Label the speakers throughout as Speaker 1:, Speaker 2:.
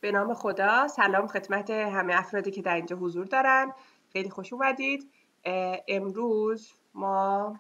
Speaker 1: به نام خدا. سلام خدمت همه افرادی که در اینجا حضور دارن. خیلی خوش اومدید. امروز ما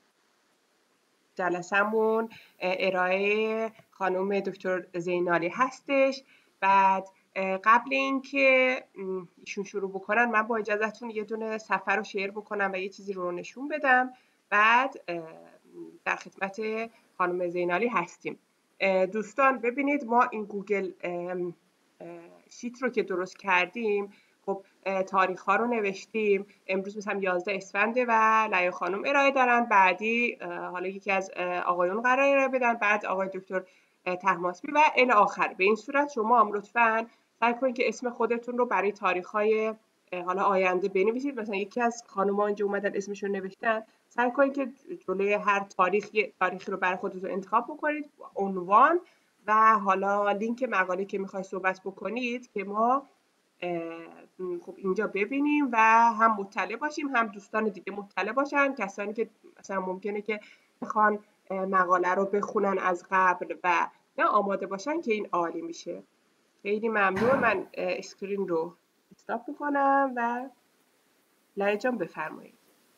Speaker 1: جلسمون ارائه خانم دکتر زینالی هستش. بعد قبل اینکه ایشون شروع بکنن من با اجازهتون یه دونه صفحه رو شیر بکنم و یه چیزی رو نشون بدم. بعد در خدمت خانم زینالی هستیم. دوستان ببینید ما این گوگل شیت رو که درست کردیم، خب تاریخ ها رو نوشتیم. امروز مثلا 11 اسفنده و لیا خانم ارائه دارن، بعدی حالا یکی از آقایون قرار ارائه بدن، بعد آقای دکتر طهماسبی و الی آخر. به این صورت شما هم لطفاً سعی کنید که اسم خودتون رو برای تاریخ های حالا آینده بنویسید. مثلا یکی از خانم‌ها اینجا اومدن اسمشون نوشتن، سعی کنید که جلوی هر تاریخی رو برای خودتون انتخاب بکنید، عنوان و حالا لینک مقاله که میخواید صحبت بکنید که ما خب اینجا ببینیم و هم مطلع باشیم، هم دوستان دیگه مطلع باشن. کسانی که مثلا ممکنه که بخوان مقاله رو بخونن از قبل و نه آماده باشن که این عالی میشه. خیلی ممنون. من اسکرین رو استاپ میکنم و لیا جان بفرمایید.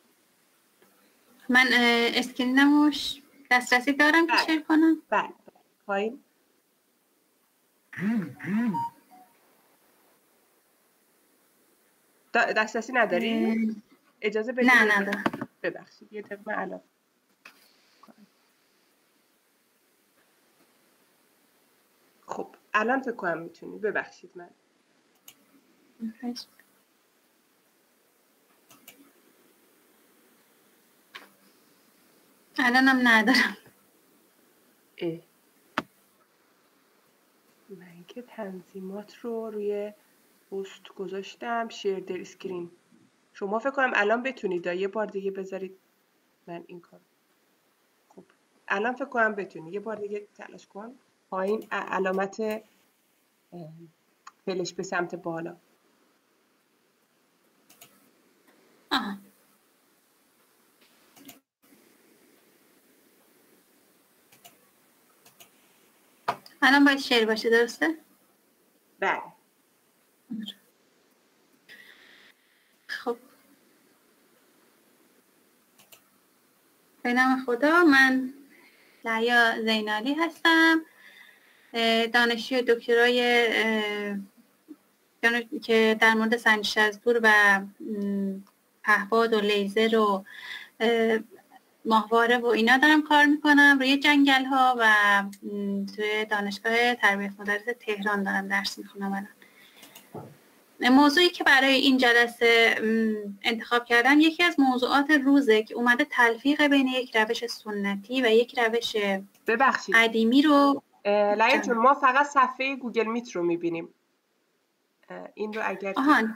Speaker 2: من اسکرینمو دسترسی دارم که شیر کنم؟
Speaker 1: بله پایین. دسترسی نداری؟ اجازه بدید.
Speaker 2: نه ندارم.
Speaker 1: ببخشید یه دقیقه الان. خب الان فکر کنم میتونی. ببخشید من
Speaker 2: الانم ندارم.
Speaker 1: من که تنظیمات رو روی پست گذاشتم، شیر در اسکرین. شما فکر کنم الان بتونید یه بار دیگه بذارید من این کار. خب الان فکر کنم بتونی یه بار دیگه تلاش کن. پایین علامت فلش به سمت بالا.
Speaker 2: الان باید شیر باشه، درسته؟
Speaker 1: بله.
Speaker 2: خب به نام خدا. من لیا زینالی هستم، دانشجوی دکترای که در مورد سنجش از دور و پهپاد و لیزر و ماهواره و اینا دارم کار میکنم روی جنگل ها و توی دانشگاه تربیت مدرس تهران دارم درس میخونم الان. موضوعی که برای این جلسه انتخاب کردم یکی از موضوعات روزه که اومده تلفیق بین یک روش سنتی و یک روش قدیمی رو.
Speaker 1: لیا جون ما فقط صفحه گوگل میت رو میبینیم. این رو اگر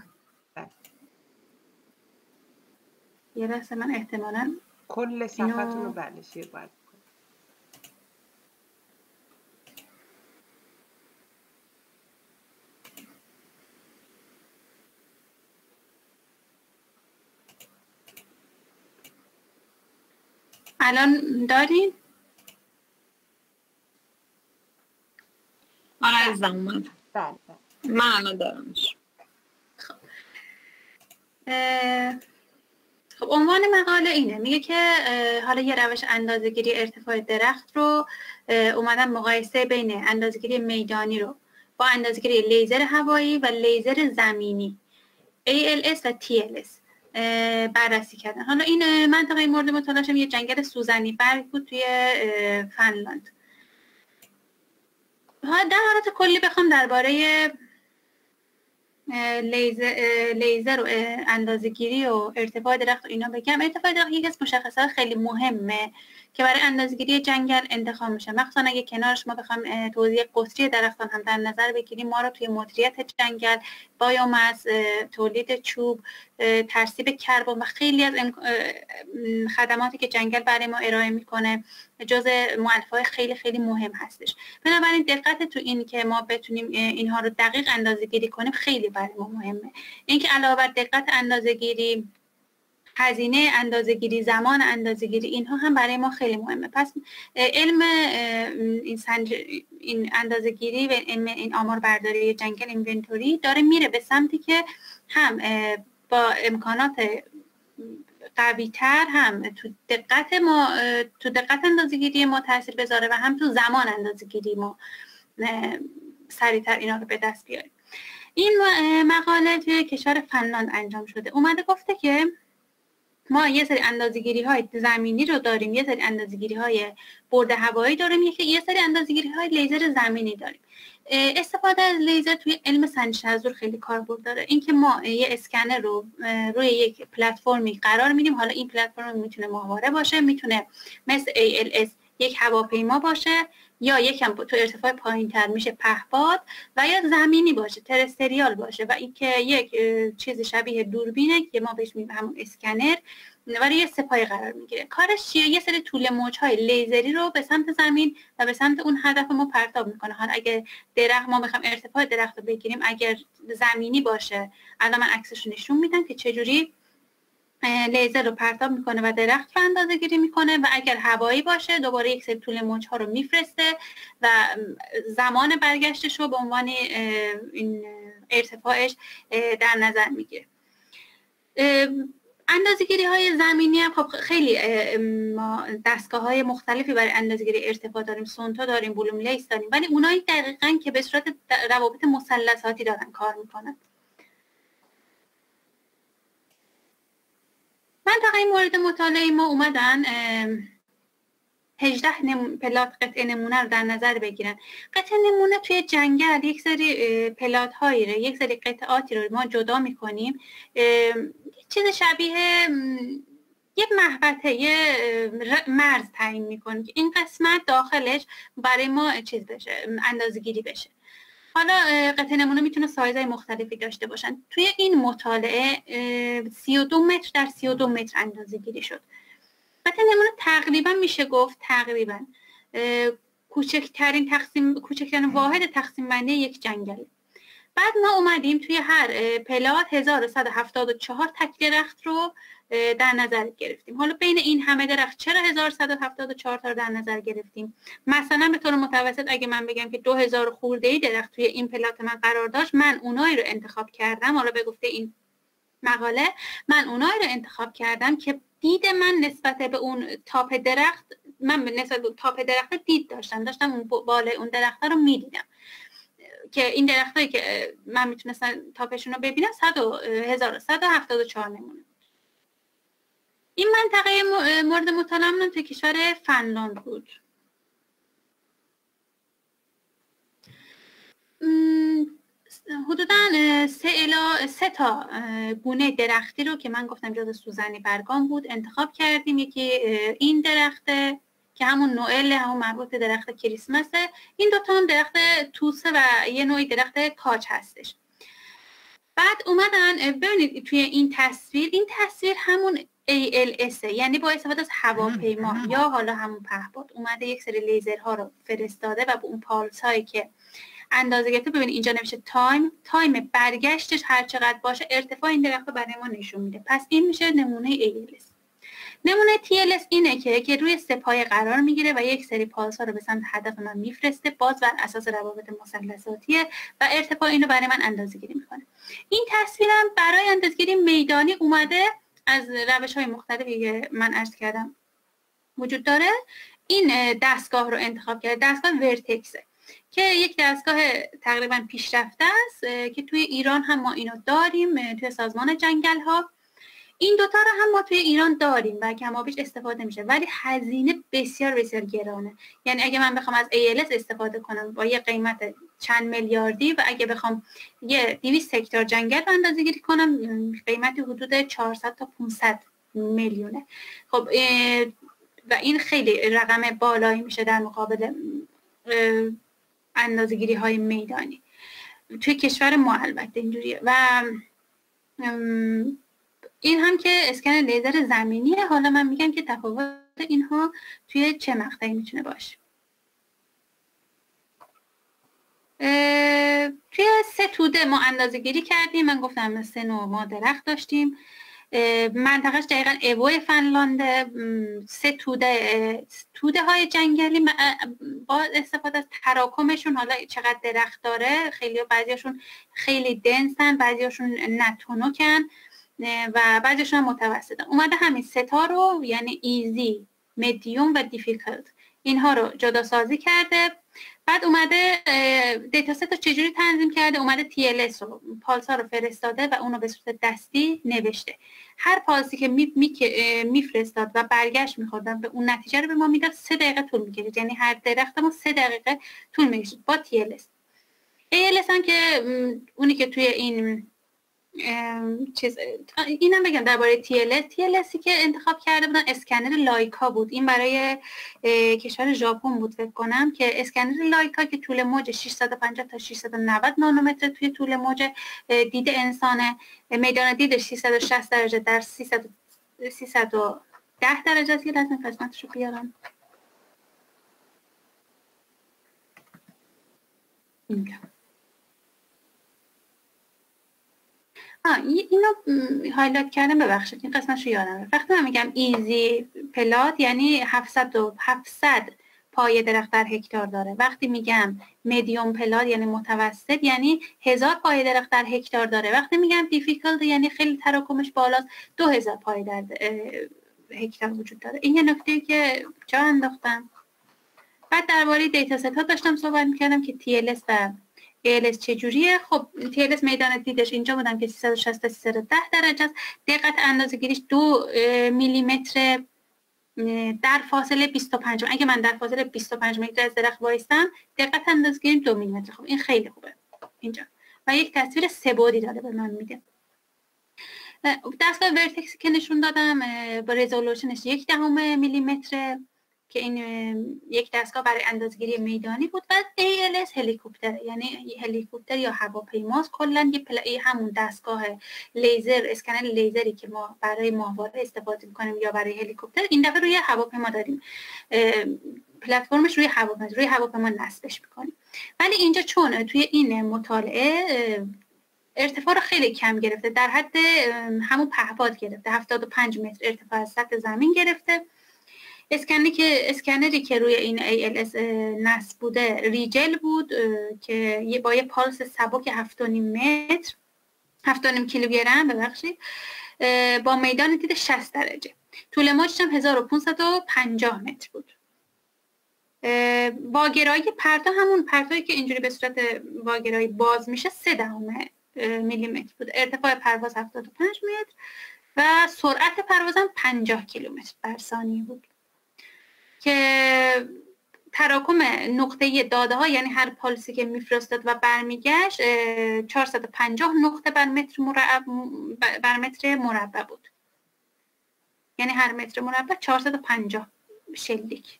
Speaker 2: یه لحظه من احتمالاً
Speaker 1: کل صفحتون رو بله شیر باید بکنم.
Speaker 2: الان دارین؟
Speaker 3: آره عزیزم من.
Speaker 1: بله
Speaker 3: من الان دارمش.
Speaker 2: خب عنوان مقاله اینه، میگه که حالا یه روش اندازه‌گیری ارتفاع درخت رو اومدن مقایسه بین اندازه‌گیری میدانی رو با اندازه‌گیری لیزر هوایی و لیزر زمینی ALS و TLS بررسی کردن. حالا این منطقه مورد مطالعه‌شون یه جنگل سوزنی برگ بود توی فنلاند. در حالت کلی بخوام درباره لیزر و اندازه‌گیری و ارتفاع درخت و اینا بگم. ارتفاع درخت یکی از مشخصات خیلی مهمه که برای اندازه‌گیری جنگل انتخاب میشه، مخصوصا اگه کنارش ما بخوام توزیع قطری درختان هم در نظر بگیریم. ما رو توی مدیریت جنگل، بایوماس، تولید چوب، ترسیب کربن و خیلی از خدماتی که جنگل برای ما ارائه میکنه جزء مؤلفه‌های خیلی خیلی مهم هستش. بنابراین دقت تو این که ما بتونیم اینها رو دقیق اندازه‌گیری کنیم خیلی برای ما مهمه. اینکه علاوه بر دقت اندازه‌گیری هزینه اندازه‌گیری، زمان اندازه‌گیری، اینها هم برای ما خیلی مهمه. پس علم این اندازه‌گیری و علم این آمار برداری جنگل اینونتوری داره میره به سمتی که هم با امکانات قوی تر هم تو دقت اندازه‌گیری ما تاثیر بذاره و هم تو زمان اندازه‌گیری ما سریعتر اینا رو به دست بیاریم. این مقاله توی کشور فنلاند انجام شده. اومده گفته که ما یه سری اندازه‌گیری‌های زمینی رو داریم، یه سری اندازه‌گیری‌های برد هوایی داریم، یه سری اندازه‌گیری‌های لیزر زمینی داریم. استفاده از لیزر توی علم سنجش حضور خیلی کاربرد داره. اینکه ما یه اسکنر رو روی یک پلتفرمی قرار میدیم، حالا این پلتفرم میتونه ماهواره باشه، میتونه مثل ALS یک هواپیما باشه، یا یکم تو ارتفاع پایین‌تر میشه پهپاد، و یا زمینی باشه، ترستریال باشه، و اینکه یک چیز شبیه دوربینه که ما بهش میگیم همون اسکنر، ولی یه سپایه قرار میگیره. کارش چیه؟ یه سری طول موج‌های لیزری رو به سمت زمین و به سمت اون هدف ما پرتاب میکنه. حالا اگه درخت، ما میخوایم ارتفاع درخت رو بگیریم، اگر زمینی باشه، الان من عکسش نشون میدم که چجوری لیزر رو پرتاب میکنه و درخت رو اندازه گیری میکنه، و اگر هوایی باشه دوباره یک سری طول موج ها رو میفرسته و زمان برگشتش رو به عنوان این ارتفاعش در نظر میگیره. اندازه‌گیری های زمینی هم خب خیلی ما دستگاه های مختلفی برای اندازه‌گیری ارتفاع داریم، سونتا داریم، بلوم لیس داریم، ولی اونایی دقیقاً که به صورت روابط مثلثاتی دارن کار میکنن. منطقه مورد مطالعه ما اومدن 18 پلات قطعه نمونه رو در نظر بگیرن. قطعه نمونه توی جنگل یک سری پلات هایی رو، یک سری قطعاتی رو ما جدا میکنیم، چیز شبیه یه محوطه، یه مرز تعیین میکنیم که این قسمت داخلش برای ما چیز بشه، اندازه‌گیری بشه. حالا قطعه نمونه میتونه سایزهای مختلفی داشته باشن. توی این مطالعه 32 متر در 32 متر اندازه گیری شد. قطعه نمونه تقریبا میشه گفت تقریبا کوچکترین واحد تقسیم بندی یک جنگل. بعد ما اومدیم توی هر پلات 1174 تک درخت رو در نظر گرفتیم. حالا بین این همه درخت چرا 1174 تا رو در نظر گرفتیم؟ مثلا به طور متوسط اگه من بگم که 2000 خورده‌ای درخت توی این پلات من قرار داشت، من اونایی رو انتخاب کردم، حالا به گفته این مقاله من اونایی رو انتخاب کردم که دید من نسبت به اون تاپ درخت، من نسبت به تاپ درخت دید داشتم اون بالای اون درخت رو میدیدم که این درختایی که من میتونستم تاپشون رو ببینم 1174 نمونه. این منطقه مورد مطالعه توی کشور فنلاند بود. حدوداً 3 تا گونه درختی رو که من گفتم جز سوزنی برگام بود انتخاب کردیم. یکی این درخته که همون نوئل، همون مربوط به درخت کریسمسه. این دوتا هم درخت توسه و یه نوعی درخت کاج هستش. بعد اومدن ببینید توی این تصویر همون ALS، یعنی با استفاده از هواپیما یا حالا همون پهپاد اومده یک سری لیزرها رو فرستاده و با اون پالس هایی که اندازه گرفته. ببینید اینجا نمیشه تایم برگشتش هر چقدر باشه ارتفاع این درخت رو برای ما نشون میده. پس این میشه نمونه ALS. نمونه TLS اینه که روی سپایه قرار میگیره و یک سری پالس ها رو به سمت هدف من میفرسته، باز بر اساس روابط مثلثاتیه و ارتفاع اینو برای من اندازه گیری میکنه. این تصویرم برای اندازه گیری میدانی اومده از روش های مختلفی که من عرض کردم وجود داره. این دستگاه رو انتخاب کرده، دستگاه ورتکسه که یک دستگاه تقریبا پیشرفته است که توی ایران هم ما اینو داریم توی سازمان جنگل ها. این دوتا رو هم ما توی ایران داریم و کمابیش استفاده میشه، ولی هزینه بسیار بسیار گرانه. یعنی اگه من بخوام از ALS استفاده کنم با یه قیمت چند میلیاردی و اگه بخوام یه 200 هکتار جنگل رو اندازه گیری کنم قیمتی حدود 400 تا 500 میلیونه. خب و این خیلی رقم بالایی میشه در مقابل اندازه گیری های میدانی توی کشور ما. البته اینجوریه. و این هم که اسکن لیزر زمینیه. حالا من میگم که تفاوت اینها توی چه مقطعی میتونه باشه. توی 3 توده ما اندازه گیری کردیم. من گفتم 3 نوع ما درخت داشتیم. منطقهش دقیقا اوی فنلاند. 3 توده های جنگلی با استفاده از تراکمشون، حالا چقدر درخت داره، بعضیاشون خیلی دنسن، بعضیاشون نتونکن و بعضیشون هم متوسطن. اومده همین 3 تا رو، یعنی ایزی، مدیوم و دیفیکلت، اینها رو جدا سازی کرده. بعد اومده دیتا ست رو چجوری تنظیم کرده؟ اومده TLS رو، پالس ها رو فرستاده و اونو به صورت دستی نوشته. هر پالسی که میفرستاد و برگشت میخوردن به اون نتیجه رو به ما میداد 3 دقیقه طول میکشید، یعنی هر درخت ما 3 دقیقه طول میکشید با TLS. ALS هم که اونی که توی این اینم بگم درباره TLSی که انتخاب کرده بودن اسکنر لایکا بود. این برای کشور ژاپن بود فکر کنم، که اسکنر لایکا که طول موج 650 تا 690 نانومتر توی طول موج دید انسانه، میدان دیدش 360 درجه در 310 درجه است. یه لحظه قسمتشو بیارم اینجا. اینو هایلایت کردم، ببخشید این قسمتشو یادمه. وقتی من میگم ایزی پلات یعنی 700 پایه درخت در هکتار داره. وقتی میگم مدیوم پلات یعنی متوسط، یعنی 1000 پایه درخت در هکتار داره. وقتی میگم دیفیکلت یعنی خیلی تراکمش بالاست، 2000 پایه در هکتار وجود داره. این یه نکته که جا انداختم. بعد درباره دیتا ست ها داشتم صحبت میکردم که TLS و ALS چجوریه. خب TLS میدان دیدش اینجا بودم که 360 تا 310 درجه است. دقت اندازه‌گیریش 2 میلیمتر در فاصله 25. اگه من در فاصله 25 متر از درخت وایستم، دقت اندازه‌گیریم 2 میلیمتر. خب این خیلی خوبه اینجا و یک تصویر 3 بعدی داره به من میده. دستگاه ورتکسی که نشون دادم با رزولوشنش 0.1 میلیمتر که این یک دستگاه برای اندازه‌گیری میدانی بود. و ALS هلیکوپتر، یعنی هلیکوپتر یا هواپیماست. کلا یه همون دستگاه لیزر، اسکنر لیزری که ما برای ماهواره استفاده می‌کنیم یا برای هلیکوپتر، این دفعه روی هواپیما داریم، پلتفرمش روی هواپیما نصبش می‌کنیم. ولی اینجا چون توی این مطالعه ارتفاع رو خیلی کم گرفته، در حد همون پهپاد گرفته، 75 متر ارتفاع از سطح زمین گرفته. اسکنری که روی این ALS نصب بوده ریجل بود که با یه پالس سبک 7.5 کیلوگرم ببخشید، با میدان دید 60 درجه. طول موجش هم 1550 متر بود. واگرایی پرتو، همون پرتویی که اینجوری به صورت واگرایی باز میشه، 0.3 میلیمتر بود. ارتفاع پرواز 75 متر و سرعت پروازم 50 کیلومتر در ثانیه بود. که تراکم نقطه داده ها، یعنی هر پالسی که میفرستاد و برمیگشت 450 نقطه بر متر مربع بود. یعنی هر متر مربع 450 شلیک.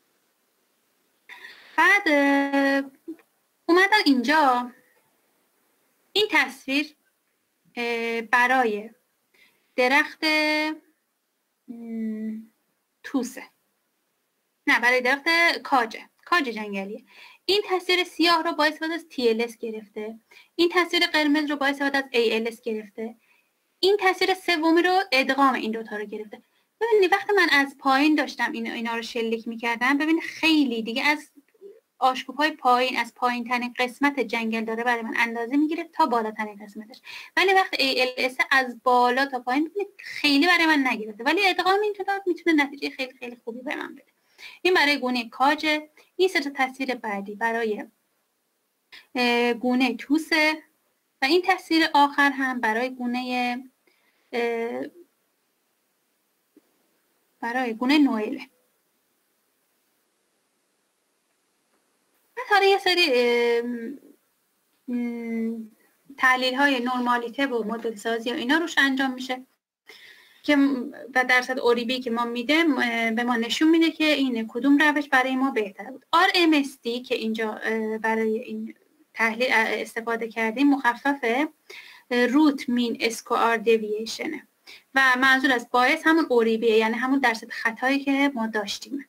Speaker 2: بعد اومدن اینجا این تصویر برای درخت توسه، نه برای درخت کاج جنگلیه. این تصویر سیاه رو با استفاده از TLS گرفته، این تصویر قرمز رو با استفاده از ALS گرفته، این تصویر سومی رو ادغام این دوتا رو گرفته. ببینید وقتی من از پایین داشتم اینا رو شلیک میکردم، ببینید خیلی دیگه از آشکوب‌های پایین، از پایین ترین قسمت جنگل داره برای من اندازه میگیره تا بالاترین قسمتش. ولی وقتی ALS از بالا تا پایین خیلی برای من نگرفته، ولی ادغام میتونه نتیجه خیلی خیلی خوبی به من بده. این برای گونه کاج. این سه تا تصویر بعدی برای گونه توسه و این تصویر آخر هم برای گونه نوئله. حالا یه سری تحلیل های نرمالیته و مدل سازی و اینا روش انجام میشه که و درصد اوریبی که ما میده به ما نشون میده که این کدوم روش برای ما بهتر بود. RMSD که اینجا برای این تحلیل استفاده کردیم مخفف روت مین اسکوار دیوییشنه و منظور از باعث همون اوریبیه، یعنی همون درصد خطایی که ما داشتیم.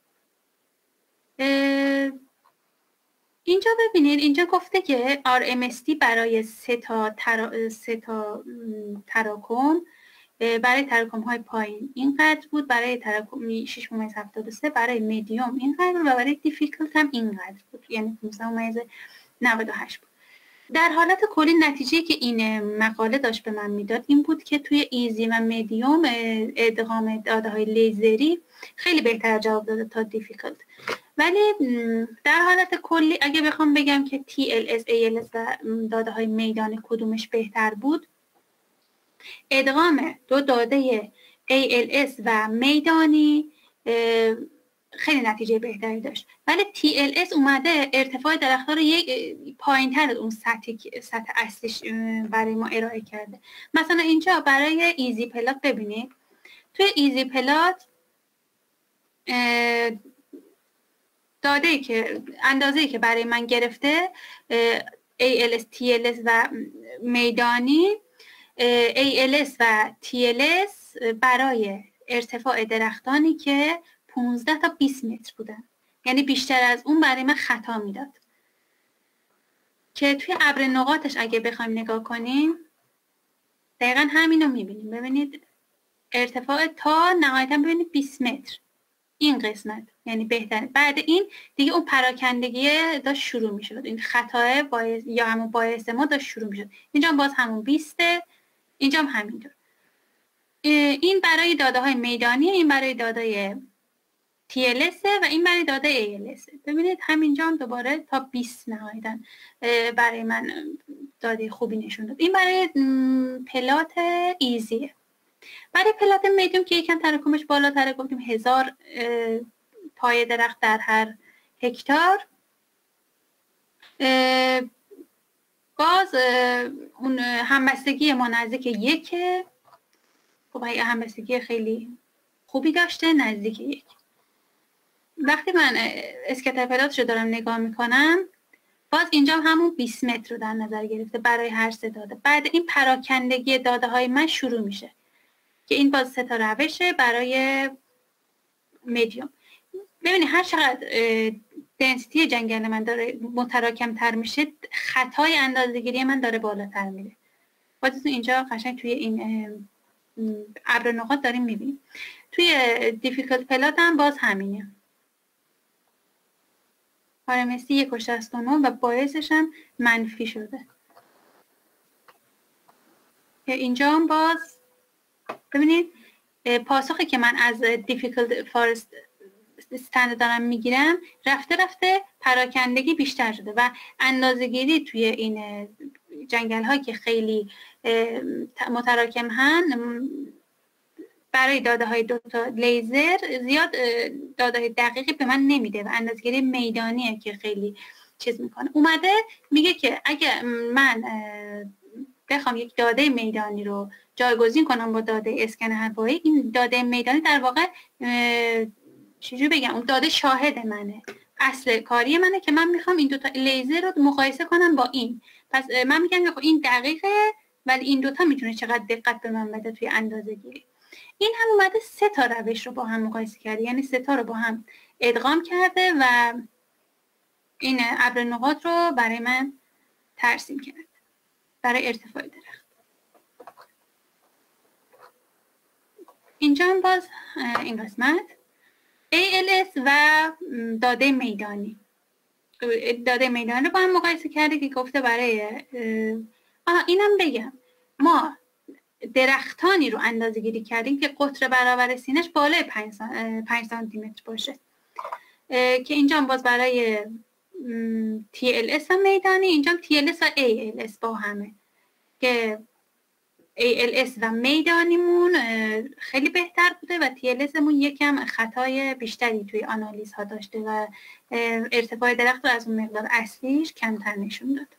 Speaker 2: اینجا ببینید اینجا گفته که RMSD برای سه تا تراکم برای تراکم های پایین اینقدر بود، برای تراکم 6.73 برای میدیوم اینقدر و برای دیفیکالت هم اینقدر بود، یعنی 15.98 بود. در حالت کلی نتیجه که این مقاله داشت به من میداد این بود که توی ایزی و میدیوم ادغام داده های لیزری خیلی بهتر جواب داده تا دیفیکالت. ولی در حالت کلی اگه بخوام بگم که TLS، ALS و داده های میدانی کدومش بهتر بود، ادغام دو داده ALS و میدانی خیلی نتیجه بهتری داشت. ولی TLS اومده ارتفاع درخت‌ها رو یک پایین‌تر از اون سطح اصلیش برای ما ارائه کرده. مثلا اینجا برای ایزی پلات ببینید، توی ایزی پلات اندازه‌ای که برای من گرفته ALS، TLS و میدانی، ALS و TLS برای ارتفاع درختانی که 15 تا 20 متر بودن، یعنی بیشتر از اون برای من خطا میداد. که توی ابر نقاطش اگه بخوایم نگاه کنیم دقیقا همینو میبینیم. ببینید ارتفاع تا نهایتا ببینید 20 متر این قسمت، یعنی بهتره. بعد این دیگه اون پراکندگی داشت شروع میشد، این خطا یا همون باعث ما داشت شروع میشد. اینجا باز همون 20، اینجا هم همینطور. این برای داده های میدانی، این برای داده TLS و این برای داده ALS. ببینید همینجا هم دوباره تا 20 نهایتا برای من داده خوبی نشون داد. این برای پلات ایزیه. برای پلات میدیوم که یکم تراکمش بالاتره، گفتیم 1000 پای درخت در هر هکتار، باز اون همبستگی ما نزدیک 1. خب این همبستگی خیلی خوبی داشته، نزدیک 1. وقتی من اسکتر پلاتش رو دارم نگاه میکنم باز اینجا همون 20 متر رو در نظر گرفته برای هر سه داده. بعد این پراکندگی داده های من شروع میشه که این باز 3 تا روشه برای میدیوم. ببینید هر چقدر دنسیتی جنگل من داره متراکم تر میشه، خطای اندازه‌گیری من داره بالاتر میره. باز اینجا قشنگ توی این ابر نقاط داریم میبینیم. توی دیفیکالت پلات هم باز همینه، RMSD 1.69 و باعثش هم منفی شده. که اینجا هم باز ببینید پاسخی که من از دیفیکالت فارست استند دارم میگیرم رفته پراکندگی بیشتر شده و اندازه‌گیری توی این جنگل ها که خیلی متراکم هن برای داده های 2 تا لیزر زیاد داده های دقیقی به من نمیده و اندازه‌گیری میدانیه که خیلی چیز میکنه. اومده میگه که اگه من بخوام یک داده میدانی رو جایگزین کنم با داده اسکن هوایی، این داده میدانی در واقع چجوری بگم اون داده شاهد منه، اصل کاری منه که من میخوام این 2 تا لیزر رو مقایسه کنم با این. پس من میگم که این دقیقه ولی این 2 تا میتونه چقدر دقت به من بده توی اندازه گیری. این هم اومده 3 تا روش رو با هم مقایسه کرده، یعنی 3 تا رو با هم ادغام کرده و این ابر نقاط رو برای من ترسیم کرده برای ارتفاع درخت. اینجا هم باز این قسمت ALS و داده میدانی رو با هم مقایسه کرده که گفته برای اینم بگم ما درختانی رو اندازه گیری کردیم که قطر برابر سینش بالای 5 سانتی متر باشه که اینجا باز برای TLS و میدانی، اینجا TLS و ALS با همه که ALS و میدانیمون خیلی بهتر بوده و TLS مون یکم خطای بیشتری توی آنالیز ها داشته و ارتفاع درخت رو از اون مقدار اصلیش کمتر نشون داد.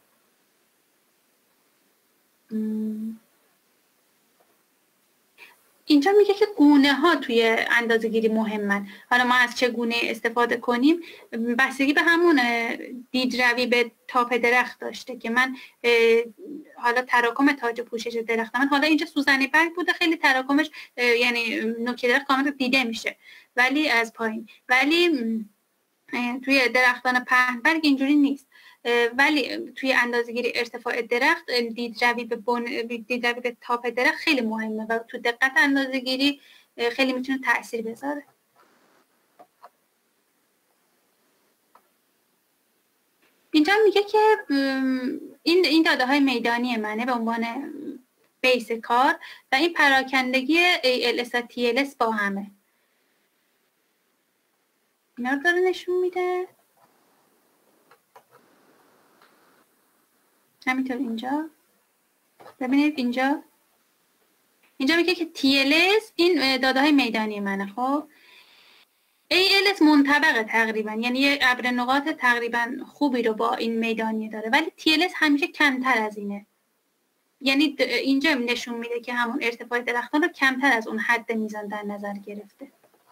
Speaker 2: اینجا میگه که گونه ها توی اندازه گیری مهمن. حالا ما از چه گونه استفاده کنیم بستگی به همون دیدروی به تاپ درخت داشته که من حالا تراکم تاج پوشش درخت من، حالا اینجا سوزنی برگ بوده خیلی تراکمش یعنی نوک درخت کامل دیده میشه ولی از پایین، ولی توی درختان پهن برگ اینجوری نیست. ولی توی اندازه‌گیری ارتفاع درخت دیدروی به تاپ درخت خیلی مهمه و تو دقت اندازه‌گیری خیلی میتونه تأثیر بذاره. اینجا میگه که این داده های میدانی منه به عنوان بیس کار و این پراکندگی ALS و TLS با همه. اینا رو داره نشون میده. همینطور اینجا ببینید اینجا میگه که TLS این داده های میدانی منه. خب ALS منطبقه تقریبا، یعنی یه ابر نقاط تقریبا خوبی رو با این میدانی داره، ولی TLS همیشه کمتر از اینه. یعنی اینجا نشون میده که همون ارتفاع درختان رو کمتر از اون حد میزان در نظر گرفته.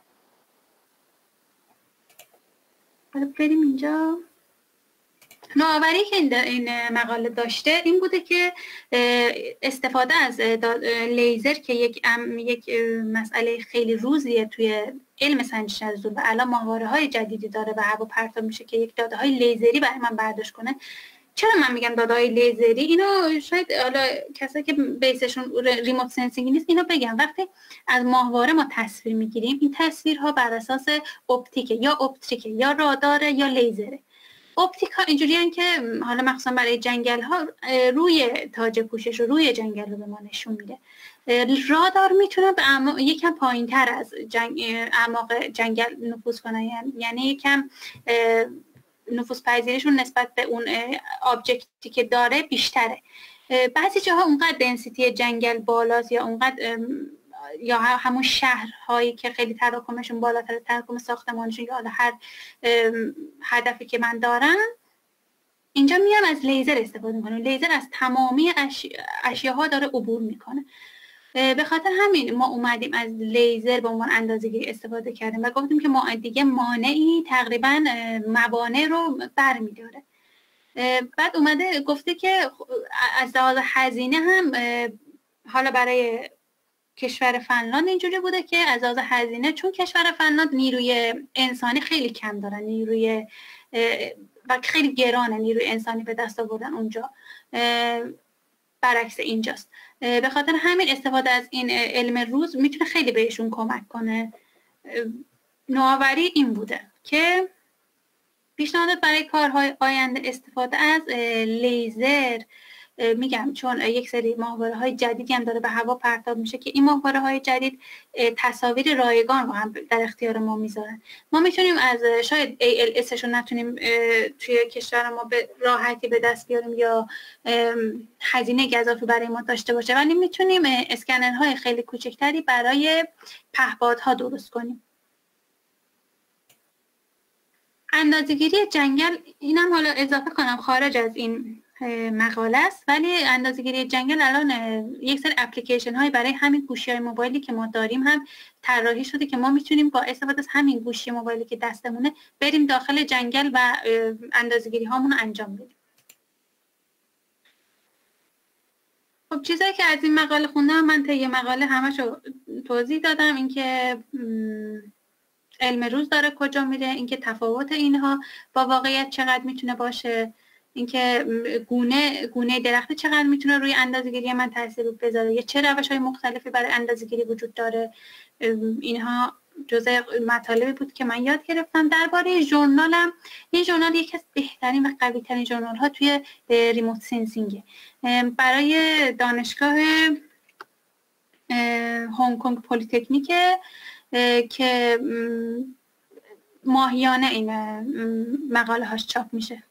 Speaker 2: حالا بریم اینجا. نوآوری که این مقاله داشته این بوده که استفاده از لیزر که یک مسئله خیلی روزیه توی علم سنجش نزول و الان ماهواره‌های جدیدی داره و هوا پرتاب میشه که یک داده‌های لیزری برای من برداشت کنه. چرا من میگم داده‌های لیزری؟ اینو شاید حالا کسایی که بیسشون ریموت سنسینگ نیست اینو بگم. وقتی از ماهواره ما تصویر میگیریم این تصویرها بر اساس اپتیکه، یا اپتیکه یا راداره یا لیزره. اپتیک ها اینجوریه که حالا مخصوصا برای جنگل ها روی تاج پوشش و روی جنگل رو به ما نشون میده. رادار میتونه به یکم پایین تر از اعماق جنگل نفوذ کنه، یعنی یکم نفوذ پذیریشون نسبت به اون آبجکتی که داره بیشتره. بعضی جاها اونقدر دنسیتی جنگل بالاست یا همون شهرهایی که خیلی تراکمشون بالاتر، تراکم ساختمانشون یا هر هدفی که من دارم، اینجا میام از لیزر استفاده میکنم. لیزر از تمامی اشیاها داره عبور میکنه. به خاطر همین ما اومدیم از لیزر به عنوان اندازه‌گیری استفاده کردیم و گفتیم که ما دیگه مانعی تقریبا موانع رو برمی‌داره. بعد اومده گفته که از لحاظ هزینه هم حالا برای کشور فنلاند اینجوری بوده که از لحاظ هزینه، چون کشور فنلاند نیروی انسانی خیلی کم دارن، و خیلی گرانه نیروی انسانی به دست آوردن اونجا، برعکس اینجاست. به خاطر همین استفاده از این علم روز میتونه خیلی بهشون کمک کنه. نوآوری این بوده که پیشنهاد برای کارهای آینده استفاده از لیزر، میگم چون یک سری ماهواره‌های جدیدی هم داره به هوا پرتاب میشه که این ماهواره‌های جدید تصاویر رایگان رو هم در اختیار ما میذارن. ما میتونیم از شاید ALS رو نتونیم توی کشور ما به راحتی به دست بیاریم یا هزینه اضافی برای ما داشته باشه، ولی میتونیم اسکنرهای خیلی کوچکتری برای پهپادها درست کنیم. اندازه‌گیری جنگل، اینم حالا اضافه کنم خارج از این مقاله است، ولی اندازه‌گیری جنگل الان یک سری اپلیکیشن های برای همین گوشی‌های موبایلی که ما داریم هم طراحی شده که ما میتونیم با استفاده از همین گوشی موبایلی که دستمونه بریم داخل جنگل و اندازه‌گیری هامون رو انجام بدیم. خب چیزایی که از این مقاله خوندم، من طی مقاله همشو توضیح دادم، اینکه علم روز داره کجا میره، اینکه تفاوت اینها با واقعیت چقدر میتونه باشه، اینکه گونه درخت چقدر میتونه روی اندازه‌گیری من تاثیر بذاره، یا چه روش‌های مختلفی برای اندازه‌گیری وجود داره. اینها جزء مطالبی بود که من یاد گرفتم. درباره ژورنالم، این ژورنال یکی از بهترین و قوی‌ترین ژورنال‌ها توی ریموت سنسینگ برای دانشگاه هنگ کنگ پلی‌تکنیک که ماهیانه این مقاله هاش چاپ میشه.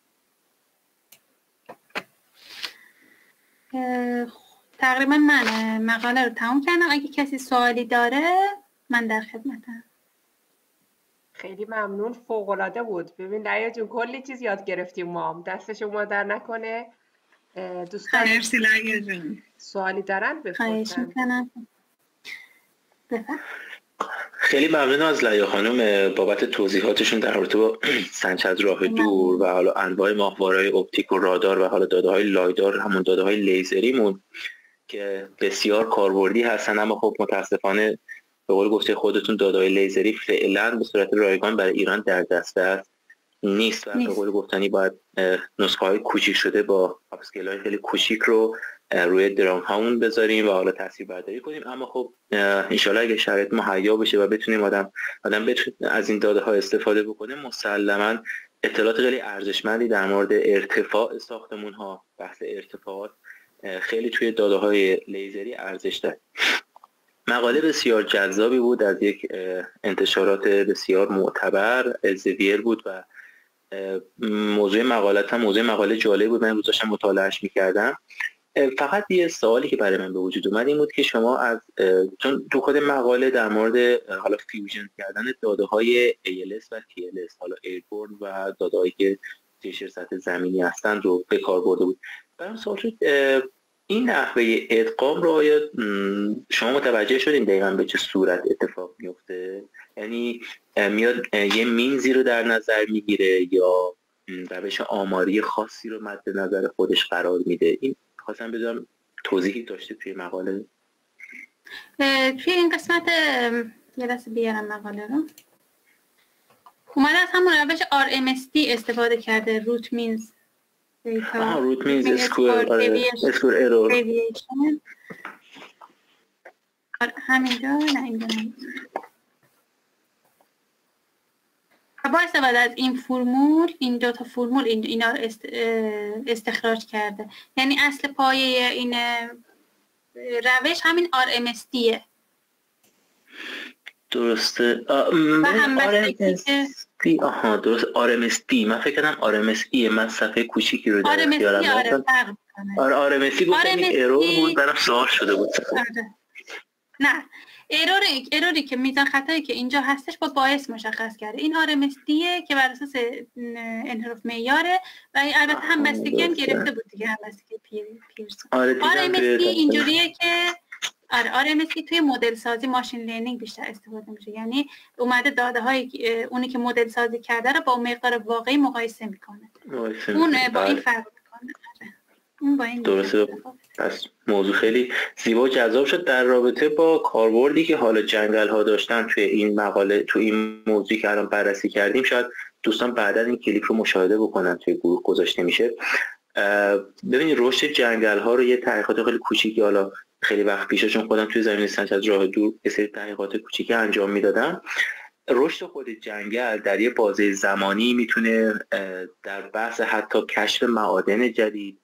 Speaker 2: تقریبا من مقاله رو تموم کردم. اگه کسی سوالی داره من در خدمتم.
Speaker 1: خیلی ممنون، فوق‌العاده بود. ببین لیا جون کلی چیز یاد گرفتیم ما هم. دست شما در نکنه. دوستان
Speaker 3: مرسی لیا جون.
Speaker 1: سوالی دارن بپرسن.
Speaker 2: خواهش میکنم. بفرمایید.
Speaker 4: خیلی ممنون از لیا خانم بابت توضیحاتشون در رابطه با سنجش از راه دور و حالا انواع ماهواره‌های اپتیک و رادار و حالا داده‌های لایدار، همون داده‌های لیزریمون که بسیار کاربردی هستن، اما خب متاسفانه به قول گفته خودتون داده‌های لیزری فعلا به صورت رایگان برای ایران در دست است نیست و به قول گفتنی باید نسخه های کوچیک شده با آپسکیل های خیلی کوچیک رو روی درام هامون بذاریم و حالا تصویر برداری کنیم. اما خب انشالله اگه شرایط مهیا بشه و بتونیم آدم بتونه از این داده ها استفاده بکنه، مسلماً اطلاعات خیلی ارزشمندی در مورد ارتفاع ساختمون ها، بحث ارتفاعات خیلی توی داده های لیزری ارزش داره. مقاله بسیار جذابی بود از یک انتشارات بسیار معتبر، الزویر بود و موضوع مقاله جالب بود. من امروز داشتم مطالعهش میکردم. فقط یه سوالی که برای من به وجود اومد این بود که شما از چون تو خود مقاله در مورد حالا فیوژن کردن داده های ALS و TLS، حالا ایربورن و داده هایی که زیر سطح زمینی هستن رو به کار برده بود، برام سوال شد این نحوه ادغام رو آیا شما متوجه شدین دقیقاً به چه صورت اتفاق میفته؟ یعنی میاد یه مینزی رو در نظر میگیره یا روش آماری خاصی رو مد نظر خودش قرار میده؟ این خواستم بدونم توضیحی داشته توی مقاله.
Speaker 2: توی این قسمت یه لحظه بیارم مقاله رو. اومده از همون روش RMSD استفاده کرده، روت مینز دیتا،
Speaker 4: روت مینز اسکور ایرور.
Speaker 2: همینجا نه اینجا نه. با استفاده از این فرمول، این دو تا فرمول اینا استخراج کرده. یعنی اصل پایه این روش همین RMSDه.
Speaker 4: درسته. درست RMSD. من فکر کردم RMSE. من صفحه کوچیکی رو در اختیارم داشتم. RMSD گفتم این ایرور بود، برام سوال شده بود.
Speaker 2: نه، ایروری که میزان خطایی که اینجا هستش با باعث مشخص کرده. این RMSDه که بر اساس انحراف معیاره و البته هم بستگی هم گرفته بود دیگه، هم بستگی پیرسون. RMSD اینجوریه که RMSD توی مدل سازی ماشین لرنینگ بیشتر استفاده میشه. یعنی اومده داده های اونی که مدل سازی کرده رو با مقدار واقعی مقایسه میکنه. اون با این فرق میکنه. اون با این
Speaker 4: درسته. پس موضوع خیلی زیبا و جذاب شد. در رابطه با کاربردی که حالا جنگل ها داشتن توی این مقاله، توی این موضوعی که الان بررسی کردیم، شاید دوستان بعدا این کلیپ رو مشاهده بکنن، توی گروه گذاشته میشه. ببینید رشد جنگل ها رو یه تحقیقات خیلی کوچیکی، حالا خیلی وقت پیش چون خودم توی زمینه سنج از راه دور یه سری تحقیقات کوچیکی انجام میدادم، رشد خود جنگل در یه بازه زمانی میتونه در بحث حتی کشف معادن جدید،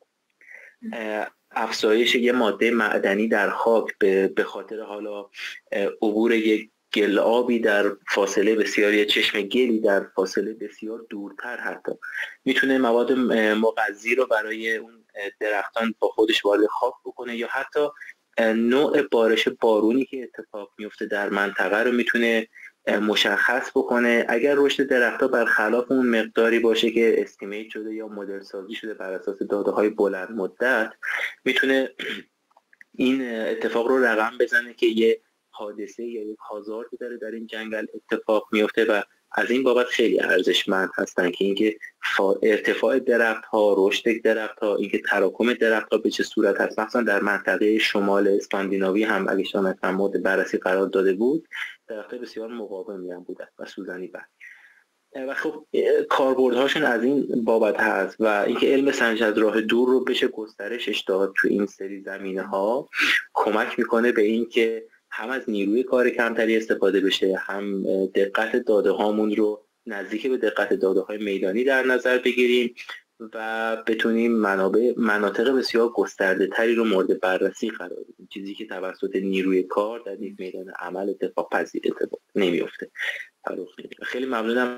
Speaker 4: افزایش یه ماده معدنی در خاک به خاطر حالا عبور یک گلابی در فاصله بسیار، یا چشم گلی در فاصله بسیار دورتر، حتی میتونه مواد مغذی رو برای اون درختان با خودش وارد خاک بکنه، یا حتی نوع بارش بارونی که اتفاق میفته در منطقه رو میتونه مشخص بکنه. اگر رشد درخت‌ها برخلاف اون مقداری باشه که استیمیت شده یا مدل سازی شده بر اساس داده‌های بلند مدت، میتونه این اتفاق رو رقم بزنه که یه حادثه یا یک هازاردی داره در این جنگل اتفاق میفته و از این بابت خیلی ارزشمند هستن که اینکه ارتفاع درخت‌ها، رشد درخت‌ها، اینکه تراکم درخت‌ها به چه صورت هست. مثلا در منطقه شمال اسکاندیناوی هم اگه شما مورد بررسی قرار داده بود، درخت‌های بسیار مقاومی هم بودن و سوزنی بر و خب کاربردهاشون از این بابت هست و اینکه علم سنج از راه دور رو بشه گسترشش داد تو این سری زمینه‌ها، کمک میکنه به این که هم از نیروی کار کمتری استفاده بشه، هم دقت داده هامون رو نزدیک به دقت داده های میدانی در نظر بگیریم و بتونیم مناطق بسیار گسترده تری رو مورد بررسی قرار بدیم، چیزی که توسط نیروی کار در یک میدان عمل اتفاق پذیر نمیفته. خیلی ممنونم.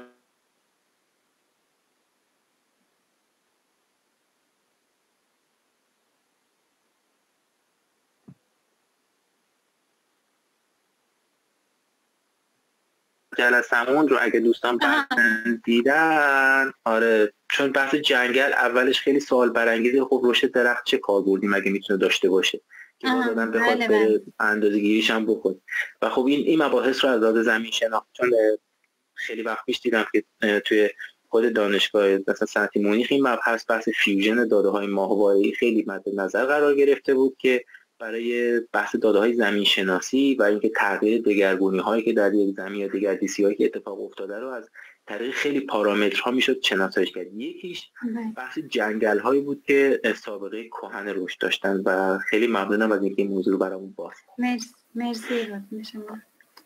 Speaker 4: جلسمون رو اگه دوستان دیدن، آره، چون بحث جنگل اولش خیلی سوال برانگیزه. خب رشد درخت چه کاربردی مگه میتونه داشته باشه که باز آدم بخواد به اندازه‌گیریش هم بکنه و خب این مباحث رو از لحاظ زمین شناخت، چون خیلی وقت پیش دیدم که توی خود دانشگاه مثلا صنعتی مونیخ این مبحث بحث فیوژن داده‌های ماهواره‌ای خیلی مد نظر قرار گرفته بود که برای بحث داده‌های زمین شناسی و اینکه تغییر دگرگونی‌هایی که در یک زمین یا دگردیسی‌هایی که اتفاق افتاده رو از طریق خیلی پارامترها میشد شناساییش کرد. یکیش بحث جنگل هایی بود که سابقه کهن رشد داشتن و خیلی ممنونم از اینکه این موضوع رو برامون باز.
Speaker 2: مرسی شما.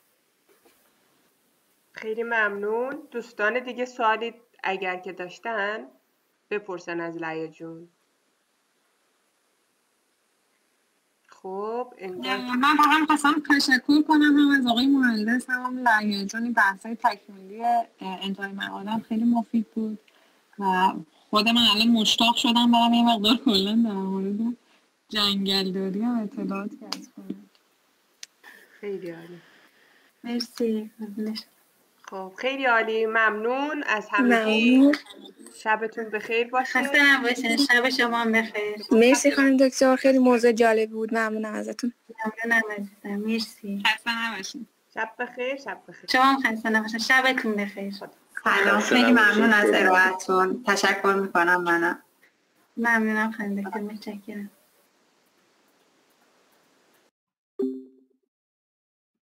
Speaker 1: خیلی ممنون. دوستان دیگه سوالی اگر که داشتن بپرسن از لیا جون. خب
Speaker 3: من واقعا می‌خواستم تشکر کنم هم از آقای مهندس هم لیا جون. بحث‌های تکمیلی انتهای مقاله‌ام خیلی مفید بود و خود من الان مشتاق شدم برم یه مقدار کلا در مورد جنگلداری هم اطلاعات کسب کنم.
Speaker 1: خیلی عالی.
Speaker 2: مرسی.
Speaker 1: خب خیلی عالی. ممنون از همگی. شبتون بخیر باشه.
Speaker 2: خسته نباشین. شب شما هم بخیر.
Speaker 5: مرسی خانم دکتر، خیلی موضوع جالب بود. ممنونم ازتون.
Speaker 2: ممنونم عزیزم. مرسی.
Speaker 3: خسته نباشین.
Speaker 1: شب بخیر. شب بخیر.
Speaker 2: شما هم خسته نباشین. شبتون بخیر.
Speaker 6: سلام، خیلی ممنون از ارائهتون. تشکر میکنم منم.
Speaker 2: ممنونم خانم دکتر. متشکرم.